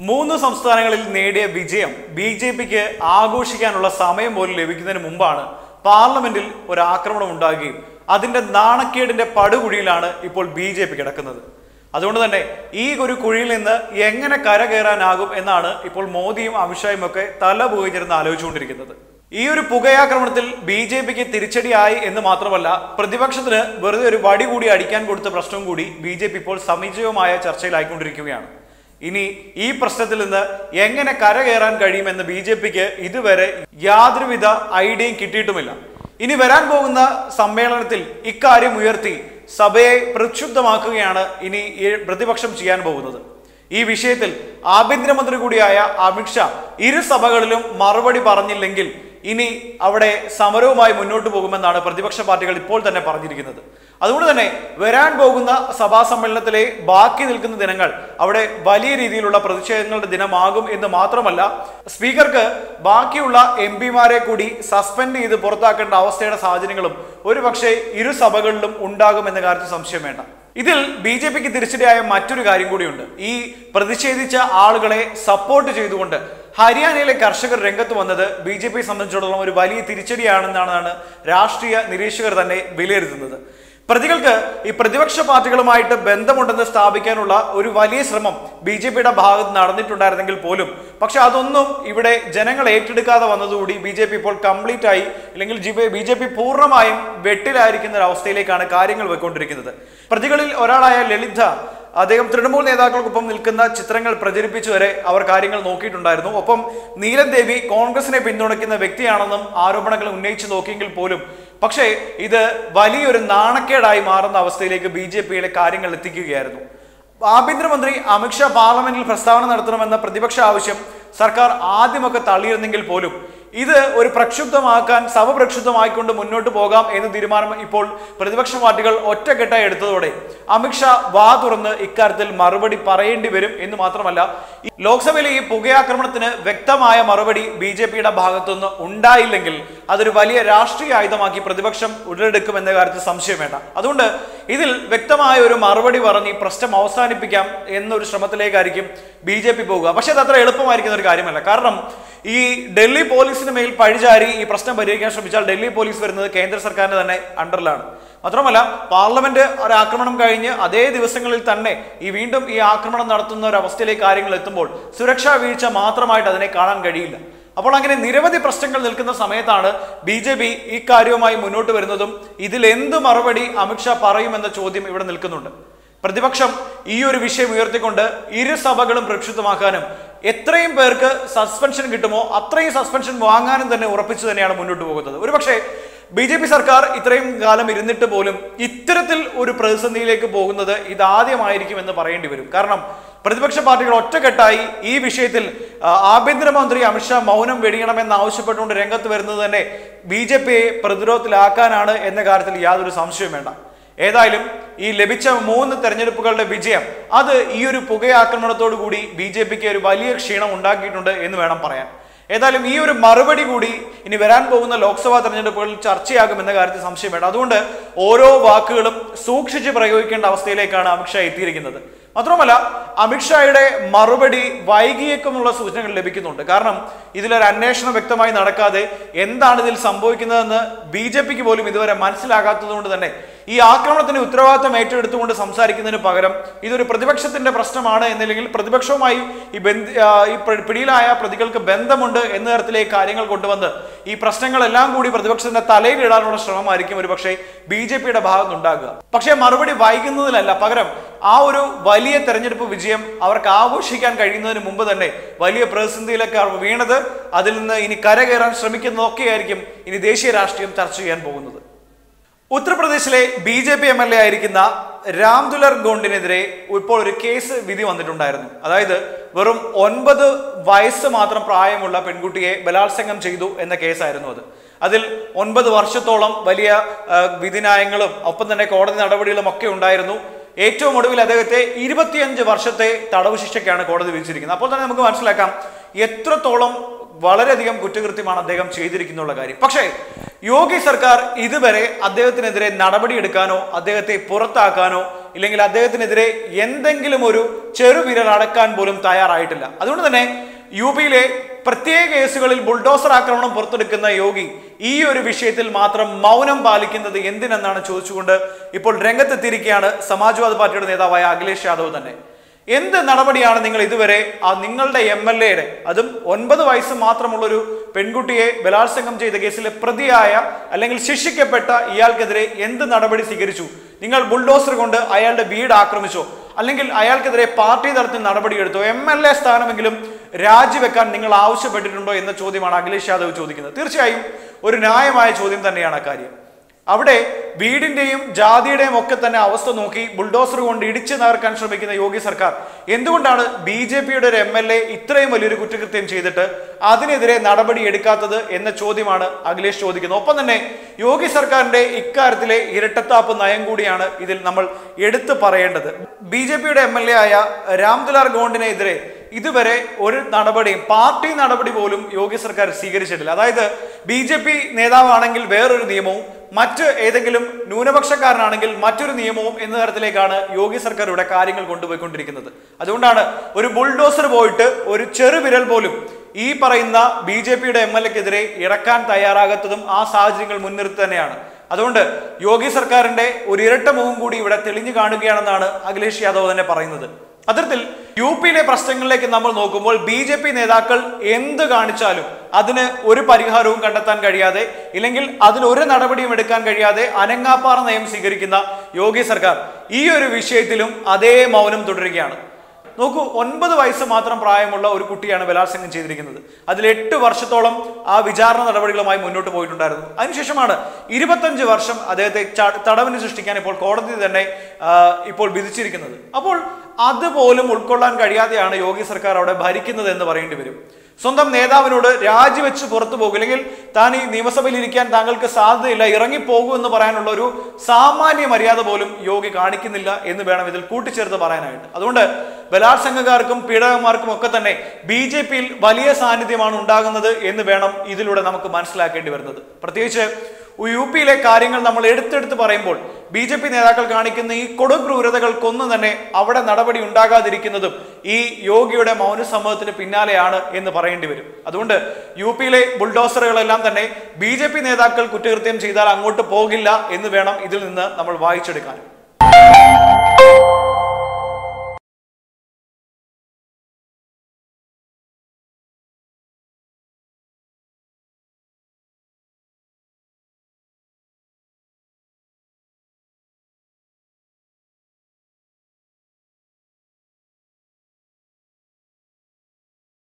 മൂന്ന് സംസ്ഥാനങ്ങളിൽ നേടിയ വിജയം ബി.ജെ.പിക്ക് ആഘോഷിക്കാനുള്ള സമയം പോലും ലഭിക്കുന്നതിന് മുമ്പാണ് പാർലമെന്റിൽ ഒരു ആക്രമണം ഉണ്ടാകുകയും അതിന്റെ നാണക്കേടിന്റെ പടുകുഴിയിലാണ് ഇപ്പോൾ ബി.ജെ.പി കിടക്കുന്നത്. അതുകൊണ്ട് തന്നെ ഈ ഒരു കുഴിയിൽ നിന്ന് എങ്ങനെ കരകയറാനാകും എന്നാണ് ഇപ്പോൾ മോദിയും അമിത്ഷായും ഒക്കെ തല പുകഞ്ഞിരുന്ന് ആലോചിച്ചുകൊണ്ടിരിക്കുന്നത്. ഈ ഒരു പുകയാക്രമണത്തിൽ ബി.ജെ.പിക്ക് തിരിച്ചടിയായി എന്ന് മാത്രമല്ല, പ്രതിപക്ഷത്തിന് വെറുതെ ഒരു വടി കൂടി അടിക്കാൻ കൊടുത്ത പ്രശ്നവും കൂടി ബി.ജെ.പി ഇപ്പോൾ സമുചിതമായ ചർച്ചയിലായിക്കൊണ്ടിരിക്കുകയാണ്. ഇനി ഈ പ്രശ്നത്തിൽ നിന്ന് എങ്ങനെ കരകയറാൻ കഴിയുമെന്ന് ബി.ജെ.പിക്ക് ഇതുവരെ യാതൊരുവിധ ഐഡിയയും കിട്ടിയിട്ടുമില്ല. ഇനി വരാൻ പോകുന്ന സമ്മേളനത്തിൽ ഇക്കാര്യം ഉയർത്തി സഭയെ പ്രക്ഷുബ്ധമാക്കുകയാണ് ഇനി പ്രതിപക്ഷം ചെയ്യാൻ പോകുന്നത്. ഈ വിഷയത്തിൽ ആഭ്യന്തരമന്ത്രി കൂടിയായ അമിത്ഷാ ഇരു സഭകളിലും മറുപടി പറഞ്ഞില്ലെങ്കിൽ ഇനി അവിടെ സമരവുമായി മുന്നോട്ട് പോകുമെന്നാണ് പ്രതിപക്ഷ പാർട്ടികൾ ഇപ്പോൾ തന്നെ പറഞ്ഞിരിക്കുന്നത്. അതുകൊണ്ട് തന്നെ വരാൻ പോകുന്ന സഭാ സമ്മേളനത്തിലെ ബാക്കി നിൽക്കുന്ന ദിനങ്ങൾ അവിടെ വലിയ രീതിയിലുള്ള പ്രതിഷേധങ്ങളുടെ ദിനമാകും എന്ന് മാത്രമല്ല, സ്പീക്കർക്ക് ബാക്കിയുള്ള എം.പിമാരെ കൂടി സസ്പെൻഡ് ചെയ്ത് പുറത്താക്കേണ്ട അവസ്ഥയുടെ സാഹചര്യങ്ങളും ഒരുപക്ഷെ ഇരു സഭകളിലും ഉണ്ടാകുമെന്ന കാര്യത്തിൽ സംശയം വേണ്ട. ഇതിൽ ബി.ജെ.പിക്ക് തിരിച്ചടിയായ മറ്റൊരു കാര്യം കൂടിയുണ്ട്. ഈ പ്രതിഷേധിച്ച ആളുകളെ സപ്പോർട്ട് ചെയ്തുകൊണ്ട് ഹരിയാനയിലെ കർഷകർ രംഗത്ത് വന്നത് ബി.ജെ.പി സംബന്ധിച്ചിടത്തോളം ഒരു വലിയ തിരിച്ചടിയാണെന്നാണ് രാഷ്ട്രീയ നിരീക്ഷകർ തന്നെ വിലയിരുത്തുന്നത്. പ്രതികൾക്ക് ഈ പ്രതിപക്ഷ പാർട്ടികളുമായിട്ട് ബന്ധമുണ്ടെന്ന് സ്ഥാപിക്കാനുള്ള ഒരു വലിയ ശ്രമം ബി.ജെ.പിയുടെ ഭാഗത്ത് നടന്നിട്ടുണ്ടായിരുന്നെങ്കിൽ പോലും പക്ഷെ അതൊന്നും ഇവിടെ ജനങ്ങൾ ഏറ്റെടുക്കാതെ വന്നതുകൂടി ബി.ജെ.പി ഇപ്പോൾ കംപ്ലീറ്റ് ആയി, അല്ലെങ്കിൽ ബി.ജെ.പി പൂർണ്ണമായും വെട്ടിലായിരിക്കുന്ന ഒരു അവസ്ഥയിലേക്കാണ് കാര്യങ്ങൾ പോയിക്കൊണ്ടിരിക്കുന്നത്. പ്രതികളിൽ ഒരാളായ ലളിത അദ്ദേഹം തൃണമൂൽ നേതാക്കൾക്കൊപ്പം നിൽക്കുന്ന ചിത്രങ്ങൾ പ്രചരിപ്പിച്ചു വരെ അവർ കാര്യങ്ങൾ നോക്കിയിട്ടുണ്ടായിരുന്നു. ഒപ്പം നീലം ദേവി കോൺഗ്രസിനെ പിന്തുണയ്ക്കുന്ന വ്യക്തിയാണെന്നും ആരോപണങ്ങൾ ഉന്നയിച്ചു നോക്കിയെങ്കിൽ പോലും പക്ഷേ ഇത് വലിയൊരു നാണക്കേടായി മാറുന്ന അവസ്ഥയിലേക്ക് ബി.ജെ.പിയുടെ കാര്യങ്ങൾ എത്തിക്കുകയായിരുന്നു. ആഭ്യന്തരമന്ത്രി അമിത്ഷാ പാർലമെന്റിൽ പ്രസ്താവന നടത്തണമെന്ന പ്രതിപക്ഷ ആവശ്യം സർക്കാർ ആദ്യമൊക്കെ തള്ളിയിരുന്നെങ്കിൽ പോലും ഇത് ഒരു പ്രക്ഷുബ്ധമാക്കാൻ സഭ പ്രക്ഷുബ്ധമായിക്കൊണ്ട് മുന്നോട്ട് പോകാം എന്ന തീരുമാനം ഇപ്പോൾ പ്രതിപക്ഷ പാർട്ടികൾ ഒറ്റക്കെട്ടായി എടുത്തതോടെ അമിത്ഷാ വാ തുറന്ന് ഇക്കാര്യത്തിൽ മറുപടി പറയേണ്ടി വരും എന്ന് മാത്രമല്ല, ലോക്സഭയിലെ ഈ പുകയാക്രമണത്തിന് വ്യക്തമായ മറുപടി ബി.ജെ.പിയുടെ ഭാഗത്തുനിന്ന് ഉണ്ടായില്ലെങ്കിൽ അതൊരു വലിയ രാഷ്ട്രീയ ആയുധമാക്കി പ്രതിപക്ഷം ഉടലെടുക്കുമെന്ന കാര്യത്തിൽ സംശയം വേണ്ട. അതുകൊണ്ട് ഇതിൽ വ്യക്തമായ ഒരു മറുപടി പറഞ്ഞ് ഈ പ്രശ്നം അവസാനിപ്പിക്കാം എന്നൊരു ശ്രമത്തിലേക്കായിരിക്കും ബി.ജെ.പി പോകുക. പക്ഷെ അത് അത്ര എളുപ്പമായിരിക്കുന്ന ഒരു കാര്യമല്ല. കാരണം ഈ ഡൽഹി പോലീസിന് മേൽ പഴിചാരി ഈ പ്രശ്നം പരിഹരിക്കാൻ ശ്രമിച്ചാൽ ഡൽഹി പോലീസ് വരുന്നത് കേന്ദ്ര സർക്കാരിന്റെ തന്നെ അണ്ടറിലാണ്. മാത്രമല്ല, പാർലമെന്റ് ഒരു ആക്രമണം കഴിഞ്ഞ് അതേ ദിവസങ്ങളിൽ തന്നെ വീണ്ടും ഈ ആക്രമണം നടത്തുന്ന ഒരു അവസ്ഥയിലേക്ക് കാര്യങ്ങൾ എത്തുമ്പോൾ സുരക്ഷാ വീഴ്ച മാത്രമായിട്ട് അതിനെ കാണാൻ കഴിയില്ല. അപ്പോൾ അങ്ങനെ നിരവധി പ്രശ്നങ്ങൾ നിൽക്കുന്ന സമയത്താണ് ബി.ജെ.പി ഈ കാര്യവുമായി മുന്നോട്ട് വരുന്നതും ഇതിൽ എന്ത് മറുപടി അമിത്ഷാ പറയുമെന്ന ചോദ്യം ഇവിടെ നിൽക്കുന്നുണ്ട്. പ്രതിപക്ഷം ഈ ഒരു വിഷയം ഉയർത്തിക്കൊണ്ട് ഇരു സഭകളും പ്രക്ഷുബ്ധമാക്കാനും എത്രയും പേർക്ക് സസ്പെൻഷൻ കിട്ടുമോ അത്രയും സസ്പെൻഷൻ വാങ്ങാനും തന്നെ ഉറപ്പിച്ചു തന്നെയാണ് മുന്നോട്ട് പോകുന്നത്. ഒരുപക്ഷെ ബി.ജെ.പി സർക്കാർ ഇത്രയും കാലം ഇരുന്നിട്ട് പോലും ഇത്തരത്തിൽ ഒരു പ്രതിസന്ധിയിലേക്ക് പോകുന്നത് ഇതാദ്യമായിരിക്കും എന്ന് പറയേണ്ടി വരും. കാരണം പ്രതിപക്ഷ പാർട്ടികൾ ഒറ്റക്കെട്ടായി ഈ വിഷയത്തിൽ ആഭ്യന്തരമന്ത്രി അമിത്ഷാ മൗനം വെടിയണമെന്ന് ആവശ്യപ്പെട്ടുകൊണ്ട് രംഗത്ത് വരുന്നത് തന്നെ ബി.ജെ.പിയെ പ്രതിരോധത്തിലാക്കാനാണ് എന്ന കാര്യത്തിൽ യാതൊരു സംശയവും വേണ്ട. ഏതായാലും ഈ ലഭിച്ച 3 തെരഞ്ഞെടുപ്പുകളുടെ വിജയം അത് ഈ ഒരു പുകയാക്രമണത്തോടു കൂടി ബി.ജെ.പിക്ക് ഒരു വലിയ ക്ഷീണം ഉണ്ടാക്കിയിട്ടുണ്ട് എന്ന് വേണം പറയാൻ. ഏതായാലും ഈ ഒരു മറുപടി കൂടി ഇനി വരാൻ പോകുന്ന ലോക്സഭാ തെരഞ്ഞെടുപ്പുകളിൽ ചർച്ചയാകുമെന്ന കാര്യത്തിൽ സംശയം വേണ്ട. അതുകൊണ്ട് ഓരോ വാക്കുകളും സൂക്ഷിച്ച് പ്രയോഗിക്കേണ്ട അവസ്ഥയിലേക്കാണ് അമിത്ഷാ എത്തിയിരിക്കുന്നത്. മാത്രമല്ല, അമിത്ഷായുടെ മറുപടി വൈകിയേക്കുമെന്നുള്ള സൂചനകൾ ലഭിക്കുന്നുണ്ട്. കാരണം ഇതിലൊരു അന്വേഷണം വ്യക്തമായി നടക്കാതെ എന്താണ് ഇതിൽ സംഭവിക്കുന്നതെന്ന് ബി.ജെ.പിക്ക് പോലും ഇതുവരെ മനസ്സിലാകാത്തത് കൊണ്ട് തന്നെ ഈ ആക്രമണത്തിന് ഉത്തരവാദിത്തം ഏറ്റെടുത്തുകൊണ്ട് സംസാരിക്കുന്നതിന് പകരം ഇതൊരു പ്രതിപക്ഷത്തിന്റെ പ്രശ്നമാണ് എന്നല്ലെങ്കിൽ പ്രതിപക്ഷവുമായി ഈ പിടിയിലായ പ്രതികൾക്ക് ബന്ധമുണ്ട് എന്ന തരത്തിലേക്ക് കാര്യങ്ങൾ കൊണ്ടുവന്ന് ഈ പ്രശ്നങ്ങളെല്ലാം കൂടി പ്രതിപക്ഷത്തിന്റെ തലയിലിടാനുള്ള ശ്രമമായിരിക്കും ഒരു പക്ഷേ ബി.ജെ.പിയുടെ ഭാഗത്തുനിന്നുണ്ടാകുക. പക്ഷേ മറുപടി വൈകുന്നതിലല്ല, പകരം ആ ഒരു വലിയ തെരഞ്ഞെടുപ്പ് വിജയം അവർക്ക് ആഘോഷിക്കാൻ കഴിയുന്നതിന് മുമ്പ് തന്നെ വലിയ പ്രതിസന്ധിയിലേക്ക് അവർ വീണത്, അതിൽ നിന്ന് ഇനി കരകയറാൻ ശ്രമിക്കുന്നതൊക്കെയായിരിക്കും ഇനി ദേശീയ രാഷ്ട്രീയം ചർച്ച ചെയ്യാൻ പോകുന്നത്. ഉത്തർപ്രദേശിലെ ബി.ജെ.പി എം.എൽ.എ ആയിരിക്കുന്ന രാംദുലർ ഗോണ്ടിനെതിരെ ഇപ്പോൾ ഒരു കേസ് വിധി വന്നിട്ടുണ്ടായിരുന്നു. അതായത് വെറും 9 വയസ്സ് മാത്രം പ്രായമുള്ള പെൺകുട്ടിയെ ബലാത്സംഗം ചെയ്തു എന്ന കേസായിരുന്നു അത്. അതിൽ 9 വർഷത്തോളം വലിയ വിധിന്യായങ്ങളും ഒപ്പം തന്നെ കോടതി നടപടികളും ഒക്കെ ഉണ്ടായിരുന്നു. ഏറ്റവും ഒടുവിൽ അദ്ദേഹത്തെ 25 വർഷത്തെ തടവ് ശിക്ഷയ്ക്കാണ് കോടതി വിധിച്ചിരിക്കുന്നത്. അപ്പോൾ തന്നെ നമുക്ക് മനസ്സിലാക്കാം എത്രത്തോളം വളരെയധികം കുറ്റകൃത്യമാണ് അദ്ദേഹം ചെയ്തിരിക്കുന്നുള്ള കാര്യം. പക്ഷേ യോഗി സർക്കാർ ഇതുവരെ അദ്ദേഹത്തിനെതിരെ നടപടിയെടുക്കാനോ അദ്ദേഹത്തെ പുറത്താക്കാനോ ഇല്ലെങ്കിൽ അദ്ദേഹത്തിനെതിരെ എന്തെങ്കിലും ഒരു ചെറുവിരൽ അടക്കാൻ പോലും തയ്യാറായിട്ടില്ല. അതുകൊണ്ട് തന്നെ യു പിയിലെ പ്രത്യേക കേസുകളിൽ ബുൾഡോസർ ആക്രമണം പുറത്തെടുക്കുന്ന യോഗി ഈ ഒരു വിഷയത്തിൽ മാത്രം മൗനം പാലിക്കുന്നത് എന്തിനെന്നാണ് ചോദിച്ചുകൊണ്ട് ഇപ്പോൾ രംഗത്തെത്തിയിരിക്കുകയാണ് സമാജ്വാദി പാർട്ടിയുടെ നേതാവായ അഖിലേഷ് യാദവ് തന്നെ. എന്ത് നടപടിയാണ് നിങ്ങൾ ഇതുവരെ നിങ്ങളുടെ MLA-യുടെ, അതും 9 വയസ്സ് മാത്രമുള്ളൊരു പെൺകുട്ടിയെ ബലാത്സംഗം ചെയ്ത കേസിലെ പ്രതിയായ അല്ലെങ്കിൽ ശിക്ഷിക്കപ്പെട്ട ഇയാൾക്കെതിരെ എന്ത് നടപടി സ്വീകരിച്ചു? നിങ്ങൾ ബുൾഡോസർ കൊണ്ട് അയാളുടെ വീട് ആക്രമിച്ചോ? അല്ലെങ്കിൽ അയാൾക്കെതിരെ പാർട്ടി തലത്തിൽ നടപടിയെടുത്തോ? MLA സ്ഥാനമെങ്കിലും രാജിവെക്കാൻ നിങ്ങൾ ആവശ്യപ്പെട്ടിട്ടുണ്ടോ എന്ന ചോദ്യമാണ് അഖിലേഷ് യാദവ് ചോദിക്കുന്നത്. തീർച്ചയായും ഒരു ന്യായമായ ചോദ്യം തന്നെയാണ് അക്കാര്യം. അവിടെ വീടിന്റെയും ജാതിയുടെയും ഒക്കെ തന്നെ അവസ്ഥ നോക്കി ബുൾഡോസർ കൊണ്ട് ഇടിച്ചു തകർക്കാൻ ശ്രമിക്കുന്ന യോഗി സർക്കാർ എന്തുകൊണ്ടാണ് BJP-യുടെ ഒരു MLA ഇത്രയും വലിയൊരു കുറ്റകൃത്യം ചെയ്തിട്ട് അതിനെതിരെ നടപടി എടുക്കാത്തത് എന്ന ചോദ്യമാണ് അഖിലേഷ് ചോദിക്കുന്നത്. ഒപ്പം തന്നെ യോഗി സർക്കാരിന്റെ ഇക്കാര്യത്തിലെ ഇരട്ടത്താപ്പ് നയം കൂടിയാണ് ഇതിൽ നമ്മൾ എടുത്തു പറയേണ്ടത്. BJP-യുടെ MLA ആയ രാംദുലാർ ഗോണ്ടിനെതിരെ ഇതുവരെ ഒരു നടപടിയും, പാർട്ടി നടപടി പോലും യോഗി സർക്കാർ സ്വീകരിച്ചിട്ടില്ല. അതായത് BJP നേതാവാണെങ്കിൽ വേറൊരു നിയമവും, മറ്റ് ഏതെങ്കിലും ന്യൂനപക്ഷക്കാരനാണെങ്കിൽ മറ്റൊരു നിയമവും എന്ന തരത്തിലേക്കാണ് യോഗി സർക്കാർ ഇവിടെ കാര്യങ്ങൾ കൊണ്ടുപോയിക്കൊണ്ടിരിക്കുന്നത്. അതുകൊണ്ടാണ് ഒരു ബുൾഡോസർ പോയിട്ട് ഒരു ചെറുവിരൽ പോലും ഈ പറയുന്ന BJP-യുടെ MLA-ക്കെതിരെ ഇറക്കാൻ തയ്യാറാകാത്തതും ആ സാഹചര്യങ്ങൾ മുൻനിർത്തി തന്നെയാണ്. അതുകൊണ്ട് യോഗി സർക്കാരിന്റെ ഒരു ഇരട്ട മുഖം കൂടി ഇവിടെ തെളിഞ്ഞു കാണുകയാണെന്നാണ് അഖിലേഷ് യാദവ് തന്നെ പറയുന്നത്. അത്തരത്തിൽ യു പിയിലെ പ്രശ്നങ്ങളിലേക്ക് നമ്മൾ നോക്കുമ്പോൾ BJP നേതാക്കൾ എന്ത് കാണിച്ചാലും അതിന് ഒരു പരിഹാരവും കണ്ടെത്താൻ കഴിയാതെ, ഇല്ലെങ്കിൽ അതിലൊരു നടപടിയും എടുക്കാൻ കഴിയാതെ അനങ്ങാപ്പാറ നയം സ്വീകരിക്കുന്ന യോഗി സർക്കാർ ഈ ഒരു വിഷയത്തിലും അതേ മൗനം തുടരുകയാണ്. നോക്കൂ, 9 വയസ്സ് മാത്രം പ്രായമുള്ള ഒരു കുട്ടിയാണ് ബലാത്സംഗം ചെയ്തിരിക്കുന്നത്. അതിൽ 8 വർഷത്തോളം ആ വിചാരണ നടപടികളുമായി മുന്നോട്ട് പോയിട്ടുണ്ടായിരുന്നു. അതിനുശേഷമാണ് 25 വർഷം അദ്ദേഹത്തെ തടവിന് സൃഷ്ടിക്കാൻ ഇപ്പോൾ കോടതി തന്നെ ഇപ്പോൾ വിധിച്ചിരിക്കുന്നത്. അപ്പോൾ അതുപോലും ഉൾക്കൊള്ളാൻ കഴിയാതെയാണ് യോഗി സർക്കാർ അവിടെ ഭരിക്കുന്നത് എന്ന് പറയേണ്ടി വരും. സ്വന്തം നേതാവിനോട് രാജിവെച്ച് പുറത്തു പോകും, അല്ലെങ്കിൽ താൻ ഈ നിയമസഭയിൽ ഇരിക്കാൻ താങ്കൾക്ക് സാധ്യതയില്ല, ഇറങ്ങിപ്പോകൂ എന്ന് പറയാനുള്ള ഒരു സാമാന്യ മര്യാദ പോലും യോഗി കാണിക്കുന്നില്ല എന്ന് വേണം ഇതിൽ കൂട്ടിച്ചേർത്ത് പറയാനായിട്ട്. അതുകൊണ്ട് ബലാത്സംഗക്കാർക്കും പീഡകന്മാർക്കും ഒക്കെ തന്നെ BJP-യിൽ വലിയ സാന്നിധ്യമാണ് ഉണ്ടാകുന്നത് എന്ന് വേണം ഇതിലൂടെ നമുക്ക് മനസ്സിലാക്കേണ്ടി വരുന്നത്. പ്രത്യേകിച്ച് യു പിയിലെ കാര്യങ്ങൾ നമ്മൾ എടുത്തെടുത്ത് പറയുമ്പോൾ BJP നേതാക്കൾ കാണിക്കുന്ന ഈ കൊടുക്രൂരതകൾക്കൊന്നും തന്നെ അവിടെ നടപടി ഉണ്ടാകാതിരിക്കുന്നതും ഈ യോഗിയുടെ മൗനസമ്മതത്തിന് പിന്നാലെയാണ് എന്ന് പറയേണ്ടി വരും. അതുകൊണ്ട് യു പിയിലെ ബുൾഡോസറുകളെല്ലാം തന്നെ BJP നേതാക്കൾ കുറ്റകൃത്യം ചെയ്താൽ അങ്ങോട്ട് പോകില്ല എന്ന് വേണം ഇതിൽ നിന്ന് നമ്മൾ വായിച്ചെടുക്കാൻ.